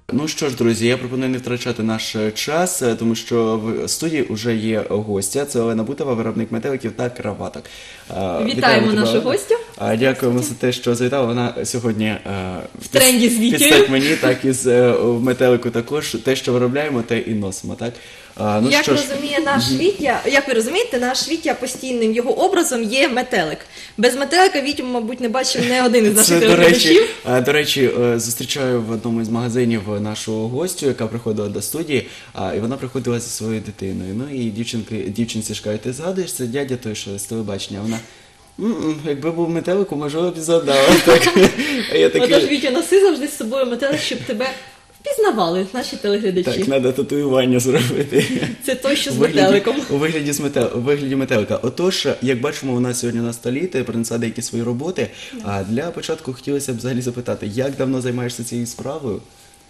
Ну що ж, друзі, я пропоную не втрачати наш час, тому що в студії вже є гостя. Це Олена Бутова, виробник метеликів та краваток. Вітаємо нашу гостю. Дякуємо за те, що завітала. Вона сьогодні в тренді з Вітєю. Підстать мені, так і з метелику також. Те, що виробляємо, те і носимо, так? Ну, як розуміє наш Вітя, як ви розумієте, наш Вітя постійним його образом є метелик. Без метелика Вітю, мабуть, не бачив не один із наших телеглядачів. До речі, зустрічаю в одному із магазинів нашу гостю, яка приходила до студії, і вона приходила зі своєю дитиною. Ну і дівчинці ж кажуть, ти згадуєш, це дядя той, що з телебачення? Вона, якби був метелик, можливо б і згадала. Отож, Вітя, носи завжди з собою метелик, щоб тебе впізнавали наші телеглядачі. Так, треба татуювання зробити. Це той, що з метеликом. У вигляді метелика. Отож, як бачимо, у нас сьогодні на столі, ти принесла деякі свої роботи. А для початку хотілося б взагалі запитати, як давно займаєшся цією справою?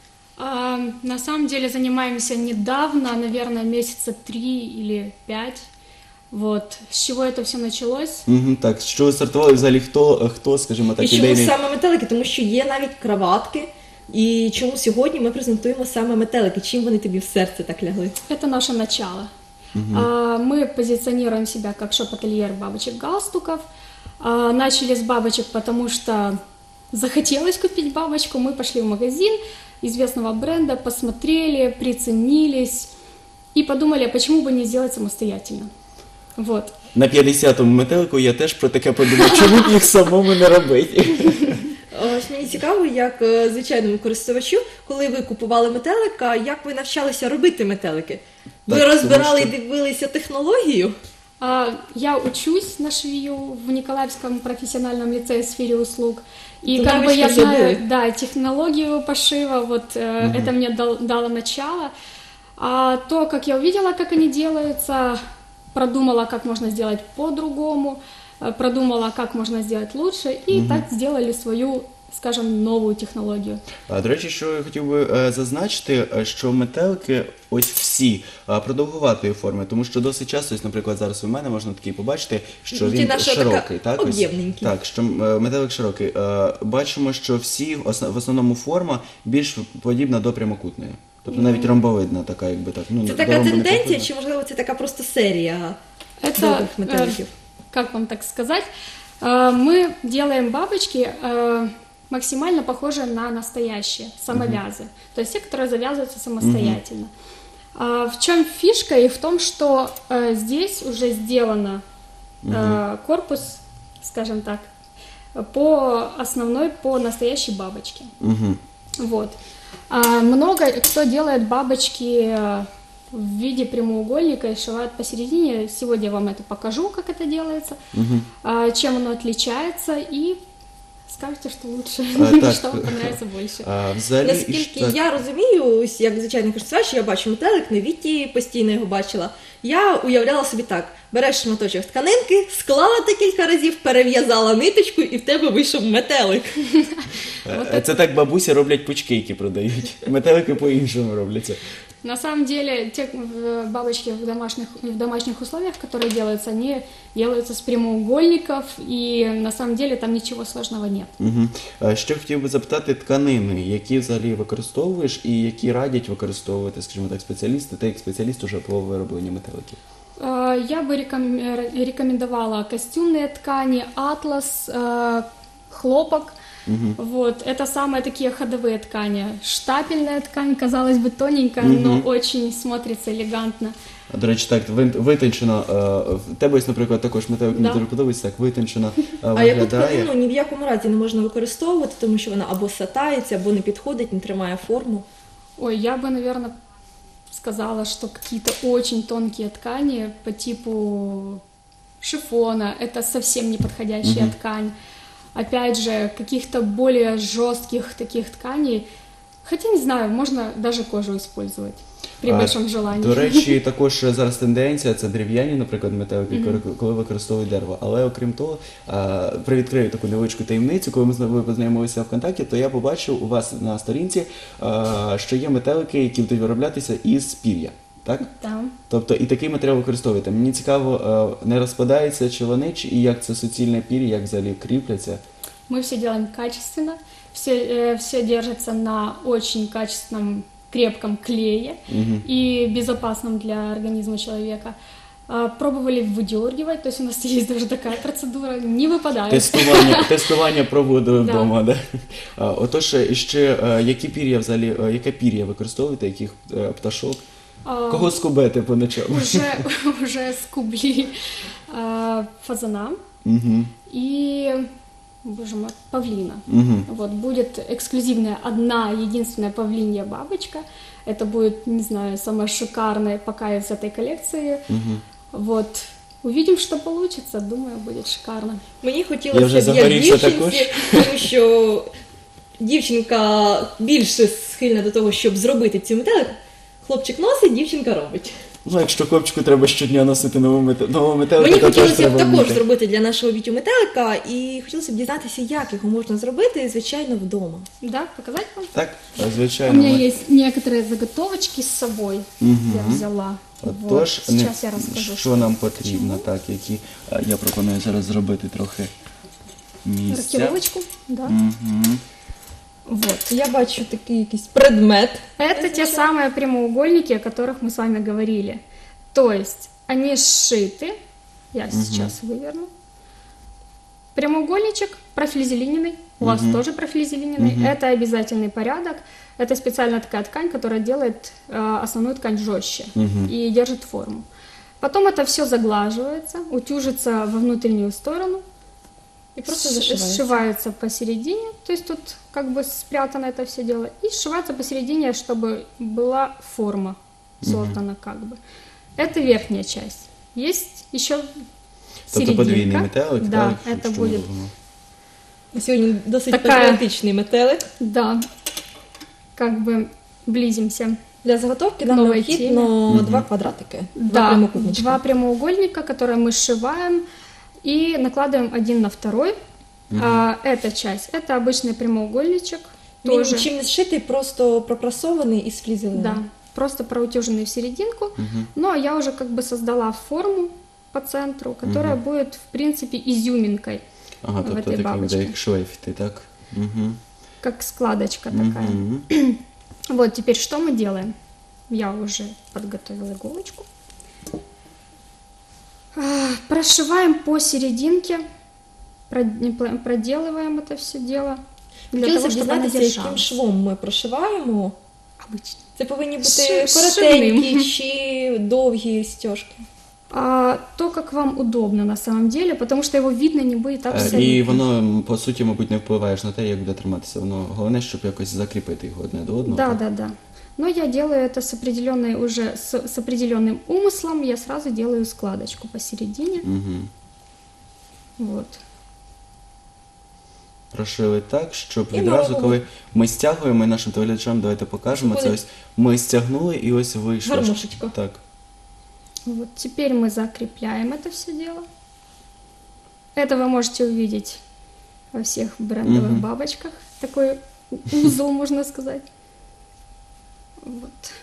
На самом деле занимаемся недавно, наверное, месяца 3 или 5. Вот. С чего это все началось? Так, з чого стартували взагалі, хто, скажімо так, ідейний... І чому саме метелики? Тому що є навіть краватки. І чому сьогодні ми презентуємо саме метелики? Чим вони тобі в серце так лягли? Это наше начало. Мы позиционируем себя как шоп-ательер бабочек-галстуков. Начали с бабочек, потому что захотелось купить бабочку. Мы пошли в магазин известного бренда, посмотрели, приценились и подумали, а почему бы не сделать самостоятельно. Вот. На 50-му метелику я теж про таке подумав, чому б їх самому не робити? Ось мені цікаво, як звичайному користувачу, коли ви купували метелика, як ви навчалися робити метелики? Ви розбирали і дивилися технологію? Я учусь на швею в Николаевском профессиональном лицее в сфере услуг. И как бы я знаю, да, технологию пошива, вот это мне дало начало. А то, как я увидела, как они делаются, продумала, как можно сделать по-другому, продумала, как можно сделать лучше, и так сделали свою, скажем, нову технологію. До речі, що я хотів би зазначити, що метелики ось всі продовгуватої форми, тому що досить часто, ось, наприклад, зараз у мене можна такий побачити, що він широкий, так? Об'ємненький. Так, що метелик широкий. Бачимо, що всі, в основному форма більш подібна до прямокутної. Тобто навіть ромбовидна така, якби так. Це така тенденція, чи можливо це така просто серія нових метеликів? Как вам так сказать? Мы делаем бабочки максимально похожие на настоящие, самовязы, то есть те, которые завязываются самостоятельно. В чем фишка? И в том, что здесь уже сделано корпус, скажем так, по настоящей бабочке. Вот. Много кто делает бабочки в виде прямоугольника и сшивают посередине. Сегодня я вам это покажу, как это делается, чем оно отличается, и скажете, что лучше, что вам понравится больше. Наскільки я розумію, як звичайний користувач, я бачу метелик, на Віті постійно його бачила, я уявляла собі так, береш шматочок тканинки, склала декілька разів, перев'язала ниточку і в тебе вийшов метелик. Це так бабусі роблять пучки, які продають. Метелики по-іншому робляться. На самом деле, те бабочки в домашних условиях, которые делаются, они делаются с прямоугольников, и на самом деле там ничего сложного нет. Що хотів би запитати, тканини, які взагалі використовуєш і які радять використовувати, скажімо так, спеціалісти, ти як спеціаліст уже по виробленню метеликів? Я бы рекомендовала костюмные ткани, атлас, хлопок. Вот, это самые такие ходовые ткани. Штапельная ткань, казалось бы, тоненькая, но очень смотрится элегантно. До речі, так, витончено, в тебе, наприклад, також метелик мені дуже подобається, так витончено виглядає. А яку тканину ні в якому разі не можна використовувати, тому що вона або сатається, або не підходить, не тримає форму? Ой, я бы, наверное, сказала, что какие-то очень тонкие ткани по типу шифона, это совсем не подходящая ткань. Опять же, каких-то более жестких таких тканей, хотя не знаю, можно даже кожу использовать при большом желании. До речі, також зараз тенденція, це дерев'яні, наприклад, метелики, коли використовують дерево. Але окрім того, привідкрию таку невеличку таємницю, коли ми познайомилися ВКонтакті, то я побачив у вас на сторінці, що є метелики, які будуть вироблятися із пір'я. Так? Так. Тобто і такий матеріал використовуєте. Мені цікаво, не розпадаються чи вони, і як це суцільне пір'я, як взагалі кріпляться? Мы все делаем качественно, все держится на очень качественном крепком клее и безопасном для организма человека. Пробовали выдергивать, то есть у нас есть даже такая процедура, не выпадает. Тестування проводили Да. вдома, да? Отож, ще які пір'я взагалі, яке пір'я використовуєте, яких пташок? Кого скубете по ночам? Уже скубли фазана и, боже мой, павлина. Вот, будет эксклюзивная одна, единственная павлинья бабочка. Это будет, не знаю, самая шикарная пока из этой коллекции. Вот. Увидим, что получится. Думаю, будет шикарно. Мені Я хотілося вже б як загорівся також. дівчинці, тому що дівчинка більше схильна до того, щоб зробити цю метелик. Хлопчик носить, дівчинка робить. Ну, якщо хлопчику треба щодня носити нову метелику, Мені то теж хотілося б треба також вміти. зробити для нашого Вітю метелика, і хотілося б дізнатися, як його можна зробити, звичайно, вдома. Да, показать вам? Так, У звичайно. меня есть некоторые заготовочки с собой. Я взяла. Вот. Отож, Сейчас я расскажу. що нам потрібно, так, які я пропоную зараз зробити трохи місця. Рокировочку. Да. Вот. Я бачу такий якийсь предмет. Это те самые прямоугольники, о которых мы с вами говорили. То есть они сшиты. Я сейчас выверну. Прямоугольничек профилизелиненный. У вас тоже профилизелиненный. Это обязательный порядок. Это специальная такая ткань, которая делает основную ткань жестче и держит форму. Потом это все заглаживается, утюжится во внутреннюю сторону. И просто зашивается. Сшивается посередине, то есть тут как бы спрятано это все дело, и сшивается посередине, чтобы была форма создана как бы. Это верхняя часть. Есть еще Тобто серединка. подвійний метелик, Да, так? это що ми будет, робимо? Сьогодні досить Така- патріотичний метелик. да, как бы близимся. Для заготовки нам Нової необхідно два квадратики, два Да, прямокутничка. два прямоугольника, которые мы сшиваем и накладываем один на второй. Эта часть, это обычный прямоугольничек, Він тоже, нічим не зшитий, просто пропрасований і сфлізелений. да, просто проутюженный в серединку. Ну, а я уже как бы создала форму по центру, которая будет, в принципе, изюминкой, Ага, в тобто этой такий буде бабочке. як шлейф, так? Угу. как складочка такая. Вот, теперь что мы делаем? Я уже подготовила иголочку. Прошиваем по серединке, проделываем это все дело. Для того, Хотілося б чтобы она дізнатися, яким держалась. швом ми прошиваємо. Обычно. Це повинні бути Шивним. коротенькі чи довгі стежки. То, как вам удобно на самом деле, потому что его видно не будет абсолютно. І воно, по суті, мабуть, не впливає на те, як буде триматися. Воно головне, щоб якось закріпити його одне до одного. Да, так? да, да. Но я делаю это с определенной уже с определенным умыслом. Я сразу делаю складочку посередине. Вот. Прошили так, щоб І відразу, робимо. коли ми стягуємо, і нашим телеглядачам давайте покажемо, це Виходить ось ми стягнули і ось вийшло. гармошечко. Так. Вот теперь мы закрепляем это все дело. Это вы можете увидеть во всех брендовых бабочках. Такой узел, можно сказать. Вот.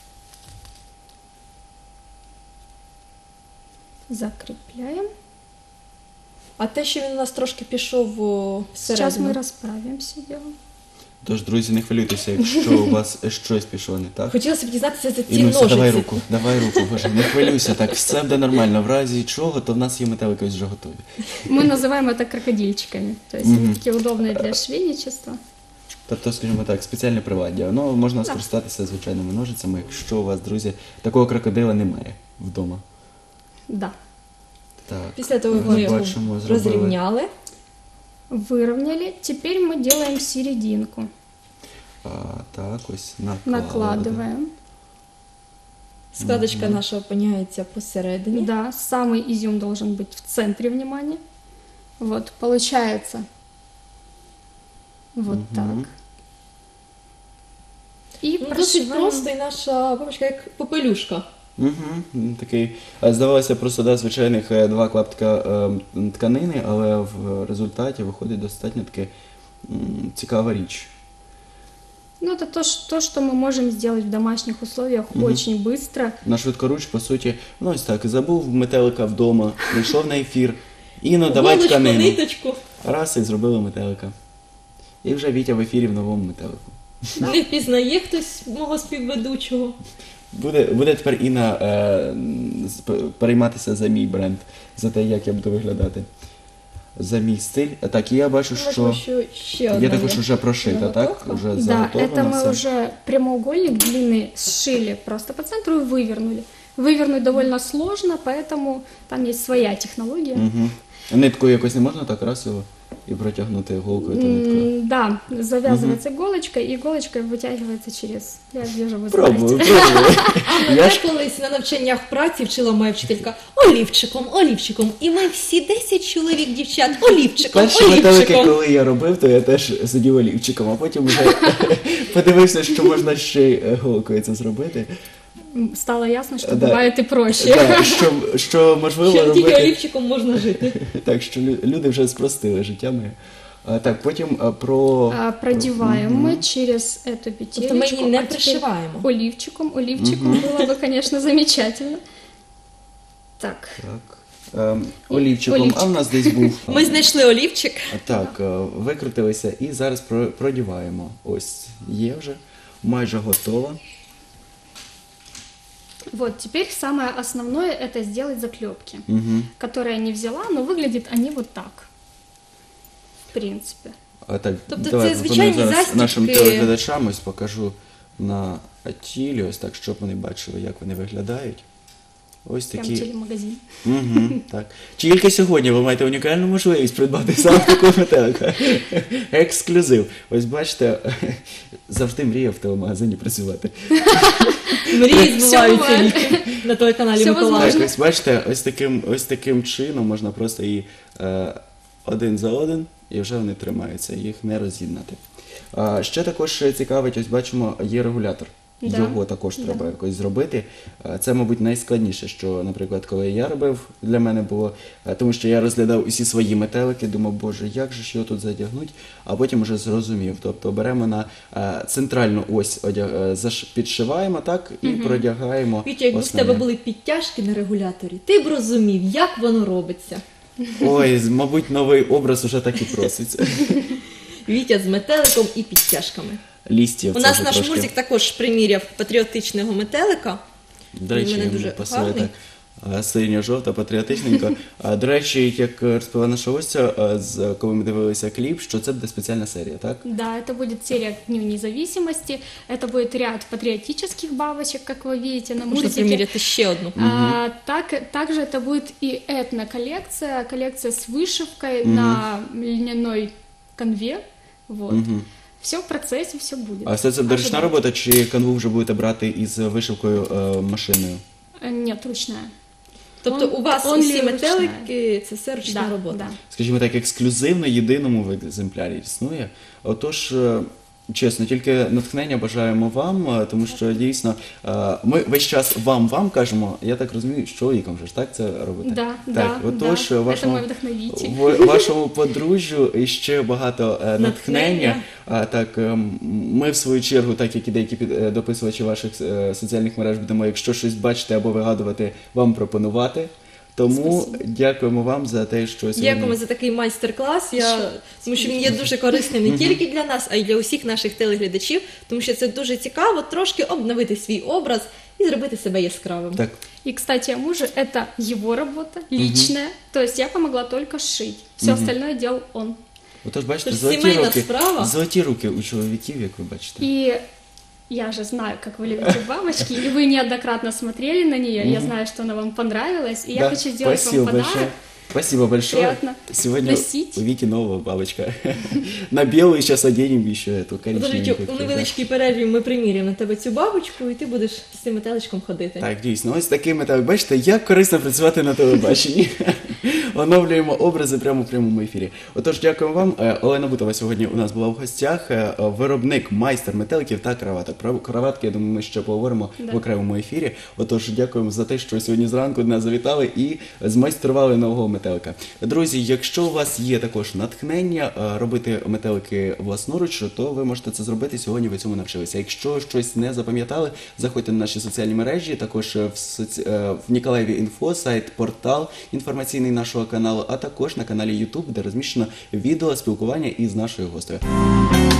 Закрепляем. А те, що він у нас трошки пішов Сейчас мы всередину. расправим все дело. Тож, друзі, не хвилюйтеся, якщо у вас щось пішло не так. Хотілося б дізнатися за ці Інуся, давай ножиці. руку, боже, не хвилюйся так, все буде нормально. В разі чого, то в нас є метелики ось вже готові. Мы называем это крокодильчиками. То есть они такие удобные для швейничества. Тобто, скажімо так, спеціальне приладдя. Ну, можна скористатися звичайними ножицями, якщо у вас, друзі, такого крокодила немає вдома. Да. Так, Після того, як ось ми його бачимо, зробили. розрівняли, Выровняли. Теперь мы делаем серединку. Так, ось Накладываем. складочка наша опиняється посередині. Да, самый изюм должен быть в центре внимания. Вот, получается вот так. И Ну, досить прошиваем. просто, і наша бабочка як попелюшка. Такий, здавалося, просто звичайних два клаптика тканини, але в результаті виходить достатньо таки цікава річ. Ну, это то, что мы можем сделать в домашних условиях очень быстро. На швидкоруч, по суті, ось так, забув метелика вдома, прийшов на ефір, давай Голочку, тканину. ниточку. Раз і зробили метелика. І вже Вітя в ефірі в новому метелику. Не впізнає хтось мого співведучого. Буде тепер Інна перейматися за мій бренд, за те, як я буду виглядати. За мій стиль. Так, і я бачу, що ще одна є також вже прошита, так? заготовка. Уже Да, заготовлено это мы все. уже прямоугольник длинный сшили просто по центру и вывернули. Вывернуть довольно сложно, поэтому там есть своя технология. Угу. Ниткою якось не можна так раз його і протягнути голкою та ниткою? Да, завязывается иголочкой, и иголочкой вытягивается через... Я вижу, вы Пробую, знаете. пробую. А мене колись на навчаннях праці вчила моя вчителька олівчиком. І ми всі 10 чоловік дівчат олівчиком. Перші метелики, коли я робив, то я теж сидів олівчиком, а потім вже подивився, що можна ще й голкою це зробити. Стало ясно, что Да. бывает и проще. Так, що можливо Що тільки робити. олівчиком можна жити. Так, що люди вже спростили життя моє. Так, потім про... Продеваем мы через эту Тобто петелечку. ми її не а теперь пришиваємо. Оливчиком было бы, конечно, замечательно. Так. Так. Олівчиком, Олівчик. а в нас десь був. Ми знайшли олівчик. Так, викрутилися і зараз продіваємо. Ось, є вже, майже готова. Вот, теперь самое основное это сделать заклепки, Угу. которые я не взяла, но выглядят они вот так. В принципе. Так, Тобто давай це пропоную звичайні зараз застібки. нашим телеглядачам ось покажу на тілі, ось так, щоб вони бачили, як вони виглядають. Ось Прям такі. телемагазин. Угу, так. Тільки сьогодні ви маєте унікальну можливість придбати саме такого метелика. Ексклюзив. Ось бачите, завжди мріяв в телемагазині працювати. Мрії збуваються буває. Віки, на телеканалі Все Миколаїв. Так, ось бачите, ось таким чином можна просто її один за один, і вже вони тримаються, їх не роз'єднати. Ще також цікавить, ось бачимо, є регулятор. Да. Його також треба якось зробити. Це, мабуть, найскладніше, що, наприклад, коли я робив, для мене було, тому що я розглядав усі свої метелики, думав, боже, як же ж його тут задягнуть, а потім вже зрозумів. Тобто беремо на центральну ось, підшиваємо так і продягаємо. Вітя, якби в основне. тебе були підтяжки на регуляторі, ти б розумів, як воно робиться. Ой, мабуть, новий образ уже так і проситься. Вітя з метеликом і підтяжками. Лістів. У це нас вже наш трошки. музик також приміряв патріотичного метелика. До речі, Він мене йому дуже пасує гарний. так синьо-жовта, патріотичненько. До речі, як розповіла наша гостя, коли ми дивилися кліп, що це буде спеціальна серія, так? Да, это будет серия к Дню независимости. Это будет ряд патриотических бабочек, как вы видите на Можна мультике. приміряти ще одну. Также это будет и этноколлекция, коллекция с вышивкой на льняной конве. Вот. Все в процессе, все будет. А все це ручна Ожидайте. робота, чи канву вже будете брати із вишивкою машиною? Нет, ручная. Тобто у вас он усі ручна. метелики, це все ручна робота. Да. Скажімо так, ексклюзивно єдиному в екземплярі існує. Отож, чесно, тільки натхнення бажаємо вам, тому що дійсно ми весь час вам кажемо, я так розумію, з чоловіком же ж так це робите? Да, так, да, отож, да. вашому, Это мой вдохновитель. вашому подружжю ще багато натхнення. Так, ми в свою чергу, так як і деякі дописувачі ваших соціальних мереж, будемо, якщо щось бачити або вигадувати, вам пропонувати. Тому дякуємо вам за те, що сьогодні... Дякуємо за такий майстер-клас. Тому що він є дуже корисним не тільки для нас, а й для усіх наших телеглядачів, тому що це дуже цікаво трошки обновити свій образ і зробити себе яскравим. Так. И, кстати, о муже, это его работа, личная. То есть я помогла только сшить. Все остальное делал он. Отож, бачите, Тож золоті сімейна руки, справа. золоті руки у чоловіків, як ви бачите. И я же знаю, как вы любите бабочки, и вы неоднократно смотрели на нее. Я знаю, что она вам понравилась, и я хочу сделать спасибо вам подарок. большое. Спасибо большое. Приятно Сегодня носить. у Вики новая бабочка. На белую сейчас оденем еще эту Подожди, коричневенькую. у невеличкій перерві ми приміряємо на тебе цю бабочку, і ти будеш з цим метеличком ходити. Так, дійсно, ось такими, так, бачите, як корисно працювати на телебаченні. Оновлюємо образи прямо в прямому ефірі. Отож, дякуємо вам. Олена Бутова сьогодні у нас була в гостях. Виробник, майстер метеликів та краваток. Про краватки, я думаю, ми ще поговоримо в окремому ефірі. Отож, дякуємо за те, що сьогодні зранку до нас завітали і змайстрували нового метелика. Друзі, якщо у вас є також натхнення робити метелики власноруч, то ви можете це зробити. Сьогодні ви цьому навчилися. Якщо щось не запам'ятали, заходьте на наші соціальні мережі, також в Ніколаєві інфо, сайт, портал інформаційний нашого каналу, а також на каналі YouTube, де розміщено відео спілкування із нашою гостею.